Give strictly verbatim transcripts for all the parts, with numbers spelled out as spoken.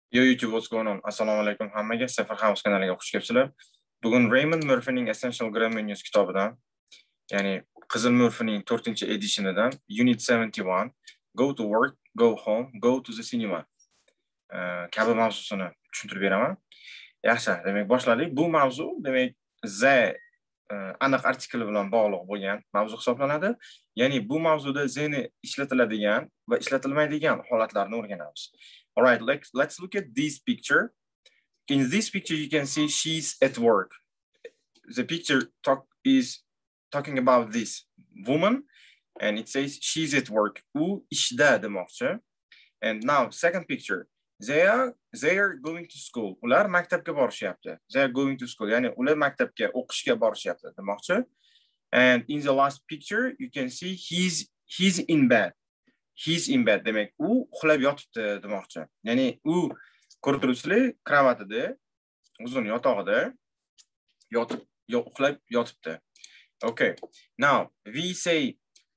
Yo YouTube, what's going on? Assalomu alaykum hammaga. Safar House kanaliga xush kelibsizlar. Bugun Raymond Murphy'ning Essential Grammar News kitobidan, ya'ni Qizil Murphy'ning to'rtinchi editionidan Unit seventy-one Go to work, go home, go to the cinema kabi mavzusini tushuntirib beraman. Yaxshi, demak boshladik. Bu mavzu demak the aniq artikli bilan bog'liq bo'lgan mavzu hisoblanadi. Ya'ni bu mavzuda the ishlatiladigan va ishlatilmaydigan holatlarni o'rganamiz. All right, let's, let's look at this picture. In this picture, you can see she's at work. The picture talk is talking about this woman, and it says she's at work. U ishda demoqchi. And now, second picture, they are they are going to school. Ular maktabga borishyapti. They are going to school. Ya'ni ular maktabga o'qishga borishyapti demoqchi. And in the last picture, you can see he's he's in bed. He's in bed demek u uxlab yotibdi demoqchi. Ya'ni u ko'rib turibsizlar, kravatida, uzun yotog'ida yotib, uxlab yotibdi. Okay. Now, we say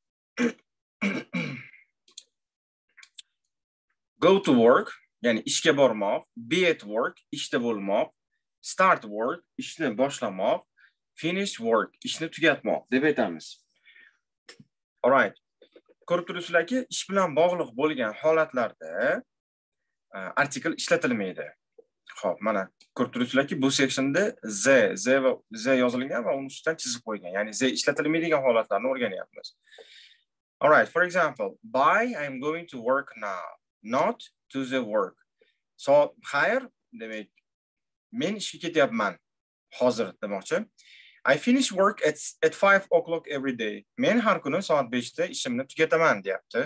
go to work, ya'ni ishga bormoq, be at work, ishda bo'lmoq, start work, ishni boshlamoq, finish work, ishni tugatmoq deb aytamiz. All right. Ko'rib turibsizlarki, ish bilan bog'liq bo'lgan holatlarda artikl ishlatilmaydi. Xo'p, mana ko'rib turibsizlarki, bu sectionda the, the va the yozilgan va uni ustidan chizib qo'ygan. Ya'ni the ishlatilmaydigan holatlarni o'rganyapmiz. All right, for example, by I'm going to work now, not to the work. So, xayr, demak, men ishga ketyapman hozir demoqchi. I finish work at at five o'clock every day. Men har kuni soat beshda ishimni tugataman deyapti.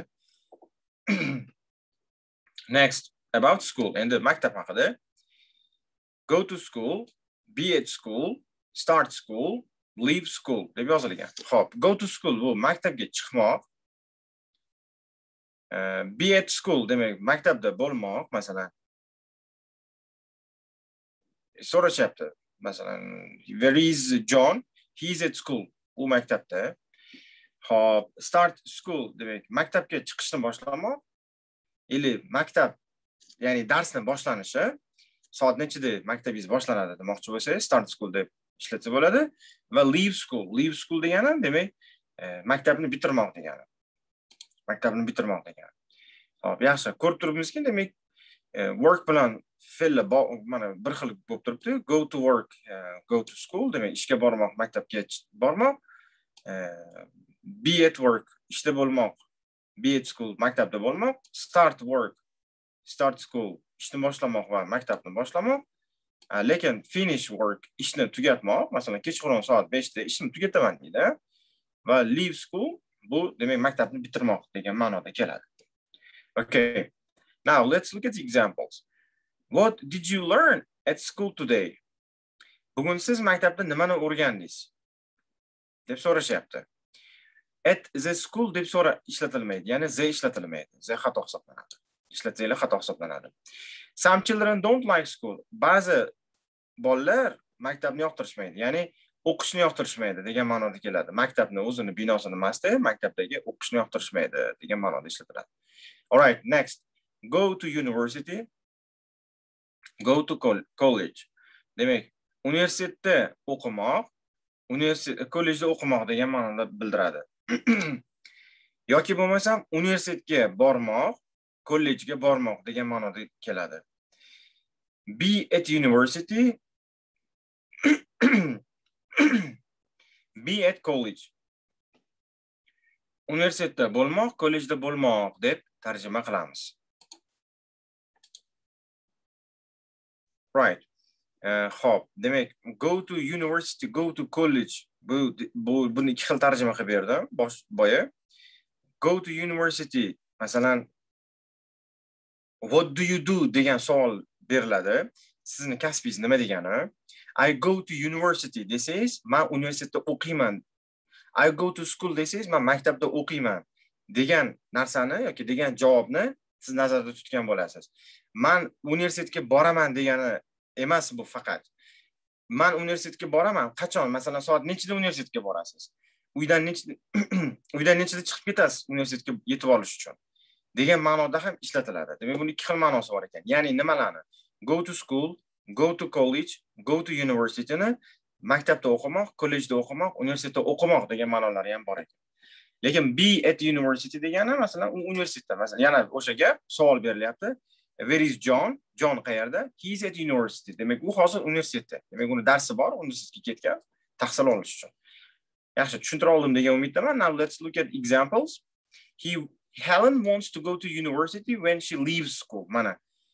Next, about school. Endi maktab haqida. Go to school, be at school, start school, leave school deb yozilgan. Xo'p, go to school bu maktabga chiqmoq. Uh, be at school demak maktabda bo'lmoq, masalan. So'rashyapti. Masalan, where is John? He's at school. U maktabda. Hop, start school demak maktabga chiqishni boshlamoq. Ili maktab, ya'ni darsning boshlanishi soat nechida maktabingiz boshlanadi demoqchi bo'lsangiz, start school deb ishlatsa bo'ladi va leave school. Leave school degani demak maktabni bitirmoq degani. Maktabni bitirmoq degani. Hop, yaxshi, ko'rib turibmizki, demak work bilan fe'l mana bir xil bo'lib turibdi. Go to work, uh, go to school demak ishga bormoq, maktabga bormoq. Uh, be at work, ishda bo'lmoq. Be at school, maktabda bo'lmoq. Start work, start school, ishni boshlamoq va maktabni boshlamoq. Uh, lekin finish work, ishni tugatmoq. Masalan, kechqurun soat beshda ishni tugataman deydi. Va leave school, bu demak maktabni bitirmoq degan ma'noda keladi. Okay. Now, let's look at the examples. What did you learn at school today? Bugun siz maktabda nimani o'rgandingiz? deb so'rashyapti. At the school deb so'ra ishlatilmaydi. Ya'ni the ishlatilmaydi. The xato hisoblanadi. Ishlatsanglar xato hisoblanadi. Some children don't like school. Ba'zi bolalar maktabni yoqtirishmaydi. Ya'ni o'qishni yoqtirishmaydi degan ma'noda keladi. Maktabni o'zini binosini emasda, maktabdagi o'qishni yoqtirishmaydi degan ma'noda ishlatiladi. All right, next. Go to university. Go to college. Demak, universitetda o'qimoq, universitet kollejda o'qimoq degan ma'noda bildiradi. Yoki bo'lmasam universitetga bormoq, kollejga bormoq degan ma'noda keladi. Be at university. Be at college. Universitetda bo'lmoq, kollejda bo'lmoq deb tarjima qilamiz. Right. Uh, Xo'p, demak, go to university, go to college. Bu bu buni ikki xil tarjima qilib berdim bosh boya. Go to university, masalan, what do you do degan savol beriladi. Sizning kasbingiz nima degani? I go to university desangiz, men universitetda o'qiyman. I go to school desangiz, men maktabda o'qiyman degan narsani yoki degan javobni siz nazarda tutgan bo'lasiz. Men universitetga boraman degani emas bu faqat. Men universitetga boraman. Qachon? Masalan, soat nechida universitetga borasiz? Uydan nechida uydan nechida chiqib ketasiz universitetga yetib olish uchun? degan ma'noda ham ishlatiladi. Demak, buning ikki xil ma'nosi bor ekan. Ya'ni nimalarni? Go to school, go to college, go to university ni maktabda o'qimoq, kollejda o'qimoq, universitetda o'qimoq degan ma'nolari ham bor ekan. Lekin be at university degani masalan u universitetda, masalan, yana o'sha gap savol berilyapti. Where is John? John qayerda? He is at university. Demak, u hozir universitetda. Demak, uni darsi bor, universitetga ketgan, tahsil olish uchun. Yaxshi, tushuntira oldim degan umiddaman. Now let's look at examples. He Helen wants to go to university when she leaves school. Mana.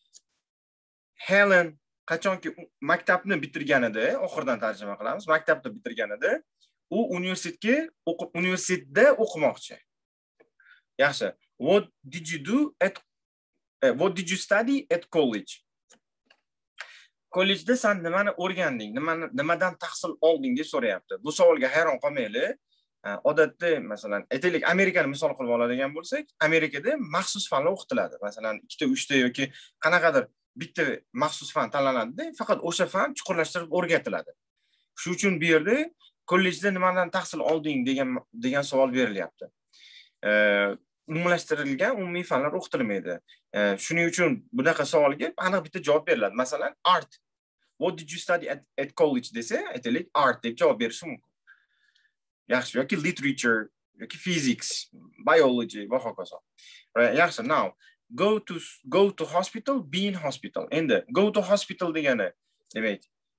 Helen qachonki maktabni bitirganida, oxirdan tarjima qilamiz. Maktabni bitirganida u universitetga o'qib universitetda o'qimoqchi. Yaxshi. What did you do at uh, what did you study at college? Kollejda sen nimani o'rganding? Nimani nimadan tahsil olding deb so'rayapti. Bu savolga hayron qolmaylik. Odatda masalan, aytaylik Amerikani misol qilib oladigan bo'lsak, Amerikada maxsus fanlar o'qitiladi. Masalan, ikkita, uchta yoki qanaqadir bitta maxsus fan tanlanadi, faqat o'sha fan chuqurlashtirib o'rgatiladi. Shu uchun bu yerda kollejda nimadan tahsil olding degan degan savol berilyapti. Umumlashtirilgan umumiy fanlar o'qitilmaydi. Shuning uchun bunaqa savolga aniq bitta javob beriladi. Masalan, art. What did you study at, at college desa, aytaylik art deb javob berish mumkin. Yaxshi, yoki literature, yoki physics, biology va hokazo. Right, yaxshi. Now, go to go to hospital, be in hospital. Endi go to hospital degani, demak,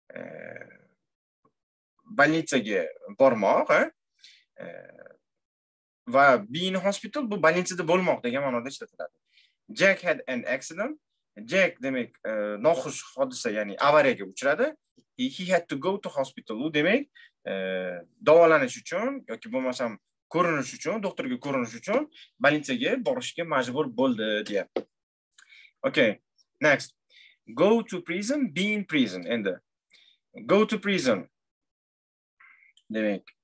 больницаga bormoq, va be in hospital bu больницада bo'lmoq degan ma'noda ishlatiladi. Jack had an accident. Jack demak noxush hodisa, ya'ni avariyaga uchradi. He, he had to go to hospital. U demak davolanish uchun yoki bo'lmasam ko'rinish uchun, doktorga ko'rinish uchun больницаga borishga majbur bo'ldi deyapti. Okay, next. Go to prison, be in prison. Endi go to prison. Demak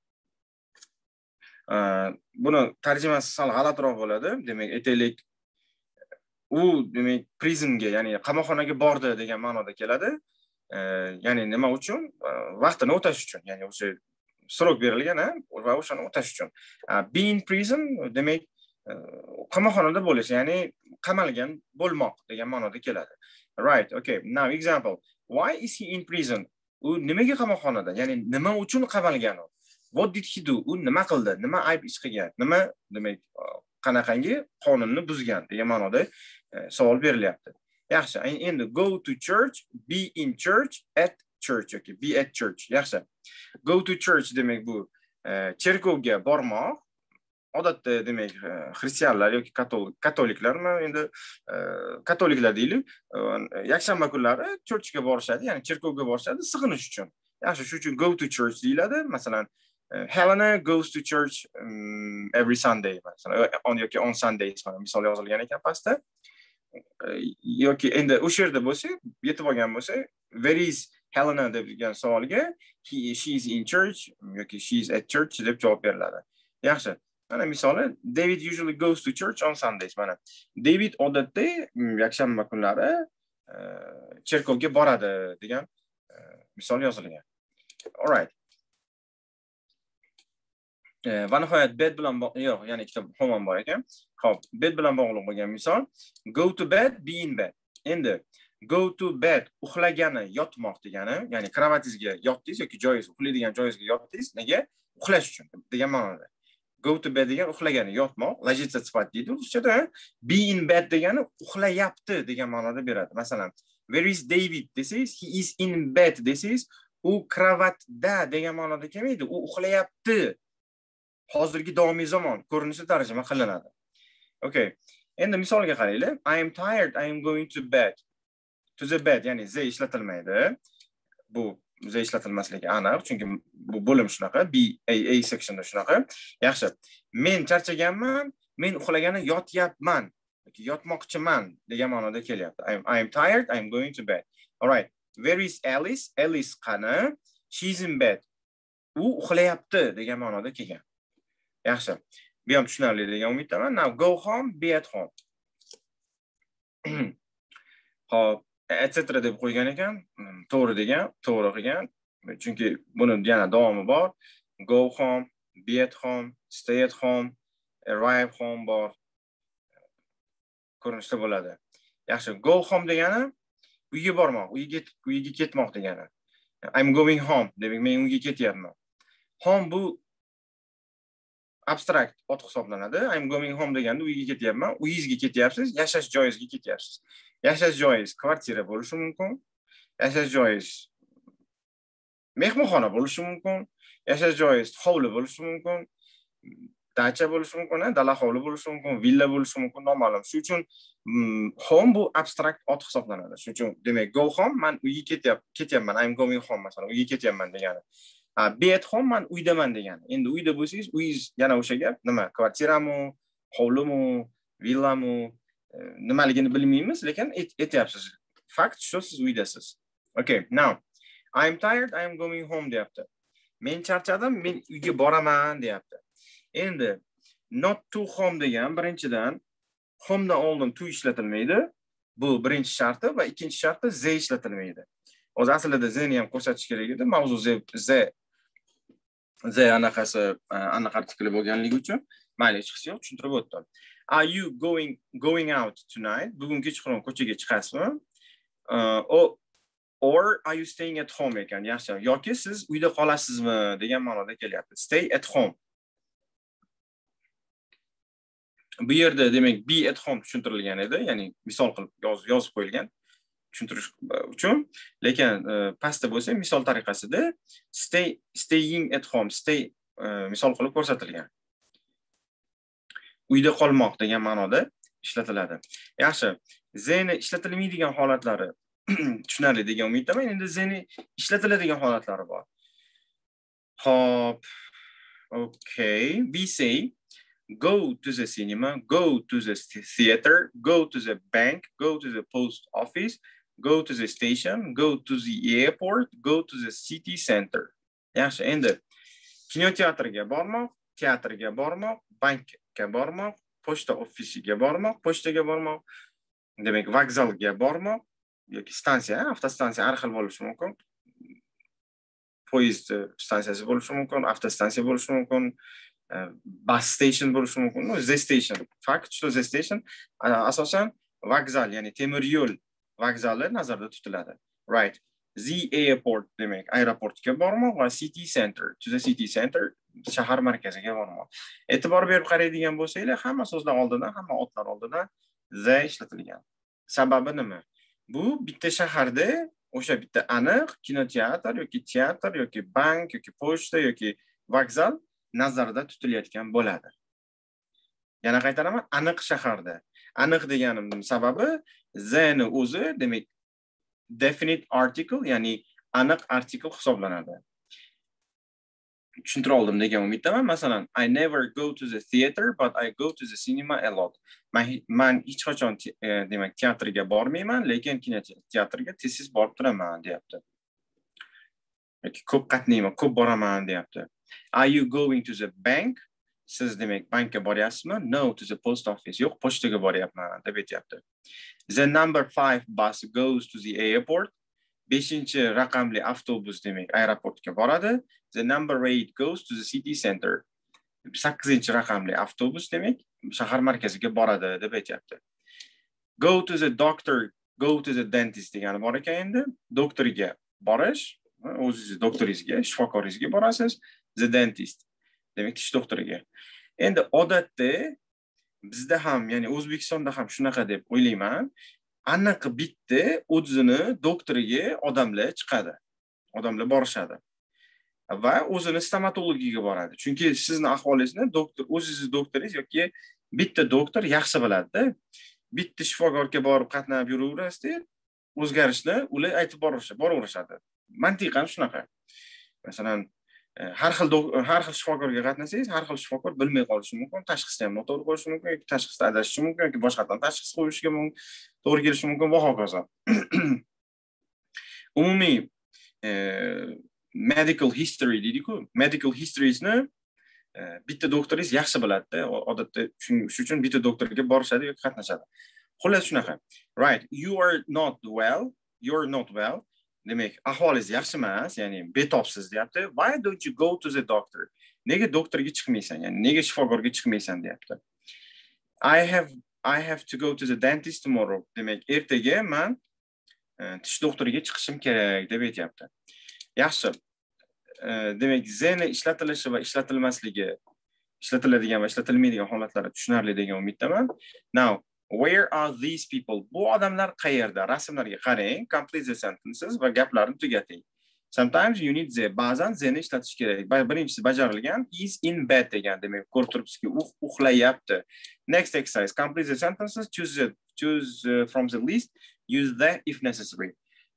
buni tarjimasi sal g'alatiroq bo'ladi. Demak, aytaylik u demak prisonga, ya'ni qamoqxonaga bordi degan ma'noda keladi. Ya'ni nima uchun? Vaqtini o'tash uchun, ya'ni o'sha srok berilgan va o'shani o'tash uchun. Be in prison demak qamoqxonada bo'lish, ya'ni qamalgan bo'lmoq degan ma'noda keladi. Right, okay. Now example. Why is he in prison? U nimaga qamoqxonada? Ya'ni nima uchun qamalgan u? What did he do? U nima qildi? Nima ayb ish qilgan? Nima demak qanaqangi qonunni buzgan degan ma'noda savol berilyapti. Yaxshi, endi go to church, be in church, at church yoki be at church. Yaxshi. Go to church demak bu cherkovga bormoq. Odatda demak xristianlar yoki katoliklarmi, endi katoliklar deylik, yakshanba kunlari churchga borishadi, ya'ni cherkovga borishadi sig'inish uchun. Yaxshi, shu uchun go to church deyiladi. Masalan, Helena goes to church um, every Sunday. Masalan, on yoki on Sundays mana misol yozilgan ekan pastda. Yoki endi o'sha yerda bo'lsa, yetib olgan bo'lsa, where is Helena degan savolga he she is in church yoki she is at church deb javob beriladi. Yaxshi. Mana misoli, David usually goes to church on Sundays. Mana David odatda yakshanba kunlari cherkovga boradi degan misol yozilgan. All right. Va nihoyat bed bilan yo'q, ya'ni ikkita homon bor ekan. Xo'p, bed bilan bog'liq bo'lgan misol go to bed, be in bed. Endi go to bed uxlagani, yotmoq degani, ya'ni kravatingizga yotdingiz yoki joyingiz, uxlaydigan joyingizga yotdingiz, nega? Uxlash uchun degan ma'noda. Go to bed degani uxlagani, yotmoq, ложиться спать deydi ruschada. Be in bed degani uxlayapti degan ma'noda beradi. Masalan, where is David desangiz, he is in bed desangiz, u kravatda degan ma'noda kelmaydi, u uxlayapti. Hozirgi davomiy zamon ko'rinishi tarjima qilinadi. Okay. Endi misolga qaraylik. I am tired, I am going to bed. To the bed, ya'ni z ishlatilmaydi. Bu z ishlatilmasligi aniq, chunki bu bo'lim shunaqa, B A A sectionda shunaqa. Yaxshi. Men charchaganman, men uxlagani yotyapman yoki yotmoqchiman degan ma'noda kelyapti. I am I am tired, I am going to bed. All right. Where is Alice? Alice qani? She's in bed. U uxlayapti degan ma'noda kelgan. Yaxshi. Bu ham tushunarli degan umiddaman. Now go home, be at home. Hop, et cetera deb qo'ygan ekan. To'g'ri degan, to'g'ri qilgan. Chunki buni yana davomi bor. Go home, be at home, stay at home, arrive home bor. ko'rinishda bo'ladi. Yaxshi, go home degani uyga bormoq, uyga uyga ketmoq degani. I'm going home demak men uyga ketyapman. Home bu abstract ot hisoblanadi. I'm going home deganda uyga ketyapman. Uyingizga ketyapsiz, yashash joyingizga ketyapsiz. Yashash joyingiz kvartira bo'lishi mumkin. Yashash joyingiz mehmonxona bo'lishi mumkin. Yashash joyingiz hovli bo'lishi mumkin. Dacha bo'lishi mumkin, dala hovli bo'lishi mumkin, villa bo'lishi mumkin, noma'lum. Shuning uchun home bu abstract ot hisoblanadi. Shuning uchun demak go home man uyga ketyapman, ketyapman. I'm going home masalan, uyga ketyapman degani. Be at home man uydaman degani. Endi uyda bo'lsangiz, uyingiz yana o'sha gap, nima? Kvartirami, hovlimi, villami, nimaligini bilmaymiz, lekin aytyapsiz. Fakt shu, siz uydasiz. Okay, now I'm tired, I'm going home deyapti. Men charchadim, men uyga boraman deyapti. Endi not to home degan birinchidan home dan oldin to ishlatilmaydi. Bu birinchi sharti va ikkinchi sharti z ishlatilmaydi. O'z aslida z ni ham ko'rsatish kerak edi. Mavzu z z z anaqasi aniq artikli bo'lganligi uchun mayli, hech qisi yo'q, tushuntirib o'tdim. Are you going going out tonight? Bugun kechqurun ko'chaga chiqasizmi? Uh, or, or are you staying at home ekan? Yaxshi. Yoki siz uyda qolasizmi degan ma'noda kelyapti. Stay at home. Bu yerda demak be at home tushuntirilgan edi, ya'ni misol qilib yozib yozib qo'yilgan tushuntirish uchun, lekin pastda bo'lsa misol tariqasida stay staying at home, stay misol qilib ko'rsatilgan. Uyda qolmoq degan ma'noda ishlatiladi. Yaxshi, zeni ishlatilmaydigan holatlari tushunarli degan umiddaman. Endi zeni ishlatiladigan holatlari bor. Hop. Okay, we say go to the cinema, go to the theater, go to the bank, go to the post office, go to the station, go to the airport, go to the city center. Yaxshi, endi kinoteatrga bormoq, teatrga bormoq, bankga bormoq, pochta ofisiga bormoq, pochtaga bormoq, demak vokzalga bormoq yoki stansiya, avtostansiya har xil bo'lishi mumkin. Poyezd stansiyasi bo'lishi mumkin, avtostansiya bo'lishi mumkin. Bus station bo'lishi mumkin. No, Z station. Fakt shu, Z station asosan vokzal, ya'ni temir yo'l vokzali nazarda tutiladi. Right. The airport demak aeroportga bormoq va city center, to the city center, shahar markaziga bormoq. E'tibor berib qaraydigan bo'lsanglar, hamma so'zlar oldidan, hamma otlar oldidan z ishlatilgan. Sababi nima? Bu bitta shaharda o'sha bitta aniq kinoteatr yoki teatr yoki bank yoki pochta yoki vokzal nazarda tutilayotgan bo'ladi. Yana qaytaraman, aniq shaharda. Aniq deganimning sababi zni o'zi demak definite article, ya'ni aniq article hisoblanadi. Tushuntira oldim degan umiddaman. Masalan, I never go to the theater but I go to the cinema a lot. Men men hech qachon demak teatrga bormayman, lekin kinoteatrga tez-tez borib turaman deyapti. Yoki ko'p qatnayman, ko'p boraman deyapti. Are you going to the bank? Siz demak bankka boryapsizmi? No, to the post office. Yo'q, pochtaga boryapman deb aytyapti. The number five bus goes to the airport. beshinchi raqamli avtobus demak aeroportga boradi. The number eight goes to the city center. sakkizinchi raqamli avtobus demak shahar markaziga boradi deb aytyapti. Go to the doctor, go to the dentist degani bor ekan endi. Doktorga borish, o'zingiz doktoringizga, shifokoringizga borasiz. The dentist demak tish doktoriga. Endi odatda bizda ham, ya'ni O'zbekistonda ham shunaqa deb o'ylayman. Aniq bitta o'zini doktoriga odamlar chiqadi. Odamlar borishadi. Va o'zini stomatologiga boradi. Chunki sizni ahvolingizni doktor, o'zingiz doktoringiz yoki bitta doktor yaxshi biladi-da. Bitta shifokorga borib qatnab yuraverasizda, o'zgarishni ular aytib borishadi, boraverishadi. Mantiqan shunaqa. Masalan, har xil har xil shifokorga qatnasangiz, har xil shifokor bilmay qolishi mumkin, tashxisni ham noto'g'ri qo'yishi mumkin, yoki tashxisni adashishi mumkin, yoki boshqadan tashxis qo'yishiga mumkin, to'g'ri kelishi mumkin va hokazo. Umumiy medical history deydi-ku, medical historiesni bitta doktoringiz yaxshi biladi-da, odatda shuning uchun bitta doktorga borishadi yoki qatnashadi. Xullas shunaqa. Right, you are not well, you're not well. Demak, ahvolingiz yaxshi emas, ya'ni betobsiz deyapti. Why don't you go to the doctor? Nega doktorga chiqmaysan? Ya'ni nega shifokorga chiqmaysan deyapti. I have I have to go to the dentist tomorrow. Demak, ertaga men tish doktoriga chiqishim kerak deb aytayapti. Yaxshi. Demak, zeni ishlatilishi va ishlatilmasligi, ishlatiladigan va ishlatilmaydigan holatlari tushunarli degan umiddaman. Now, where are these people? Bu odamlar qayerda? Rasmlarga qarang, complete the sentences va gaplarni tugating. Sometimes you need the, ba'zan zeni ishlatish kerak. Birinchisi bajarilgan, is in bed degan. Demak, ko'rib turibsizki, u uxlayapti. Next exercise, complete the sentences, choose it, choose uh, from the list, use the if necessary.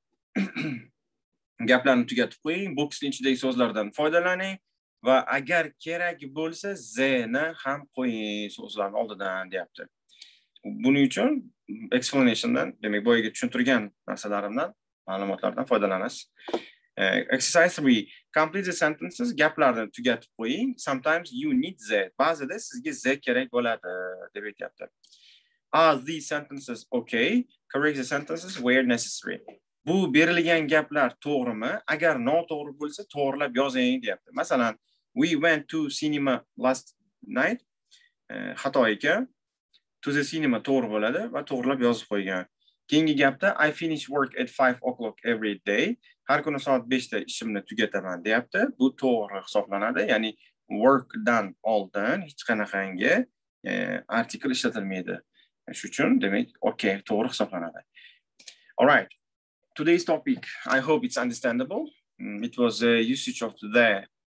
Gaplarni tugatib qo'ying, boxning ichidagi so'zlardan foydalaning va agar kerak bo'lsa zeni ham qo'ying so'zlarning oldidan deyapti. Buning uchun explanationdan, demak, boyaga tushuntirgan narsalarimdan, ma'lumotlardan foydalanasiz. Uh, exercise three. Complete the sentences. Gaplarni tugatib qo'ying. Sometimes you need the. Ba'zida sizga the kerak bo'ladi deb aytayapti. Are these sentences okay? Correct the sentences where necessary. Bu berilgan gaplar to'g'rimi? Agar noto'g'ri bo'lsa, to'g'rilab yozing deyapti. Masalan, we went to cinema last night. Uh, xato ekan. To the cinema to'g'ri bo'ladi va to'g'rilab yozib qo'ygan. Keyingi gapda I finish work at five o'clock every day. Har kuni soat beshda ishimni tugataman deyapti. Bu to'g'ri hisoblanadi. Ya'ni workdan oldin hech qanaqangi artikel ishlatilmaydi. Shuning uchun demak, okay, to'g'ri hisoblanadi. All right. Today's topic, I hope it's understandable. It was a usage of the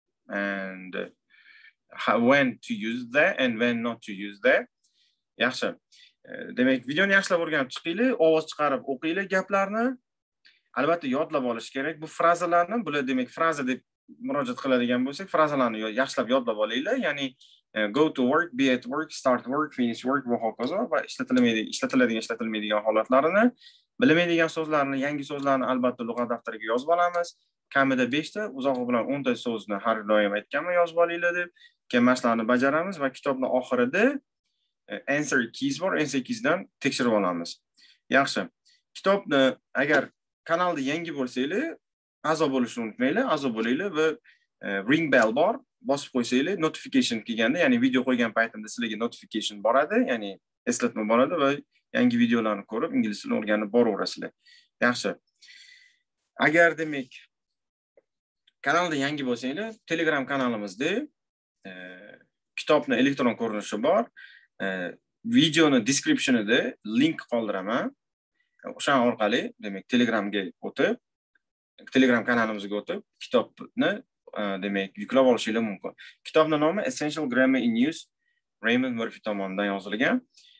and how, when to use the and when not to use the. Yaxshi. Demak, videoni yaxshilab o'rganib chiqinglar, ovoz chiqarib o'qinglar gaplarni. Albatta yodlab olish kerak. Bu frazalarni, bular demak fraza deb murojaat qiladigan bo'lsak, frazalarni yaxshilab yodlab olinglar. Ya'ni go to work, be at work, start work, finish work va hokazo va ishlatilmaydigan, ishlatiladigan, ishlatilmaydigan holatlarini, bilmaydigan so'zlarni, yangi so'zlarni albatta lug'at daftariga yozib olamiz. Kamida beshta, uzog'i bilan o'nta so'zni har doim aytganman yozib olinglar deb. Keyin mashqlarni bajaramiz va kitobning oxirida answer keys bor, answer keysdan tekshirib olamiz. Yaxshi. Kitobni agar kanalda yangi bo'lsanglar, a'zo bo'lishni unutmanglar, a'zo bo'linglar va ring bell bor, bosib qo'ysanglar, notification kelganda, ya'ni video qo'ygan paytimda sizlarga notification boradi, ya'ni eslatma boradi va yangi videolarni ko'rib, ingliz tilini o'rganib boraverasizlar. Yaxshi. Agar demak kanalda yangi bo'lsanglar, Telegram kanalimizda kitobning elektron ko'rinishi bor. Videoni descriptionida link qoldiraman. O'sha orqali demak Telegramga o'tib, Telegram kanalimizga o'tib, kitobni demak yuklab olishingiz mumkin. Kitobning nomi Essential Grammar in Use, Raymond Murphy tomonidan yozilgan.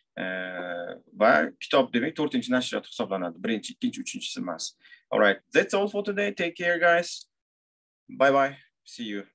Va kitob demak to'rtinchi nashriyat hisoblanadi. Birinchi, ikkinchi, uchinchisi emas. All right, that's all for today. Take care guys. Bye bye. See you.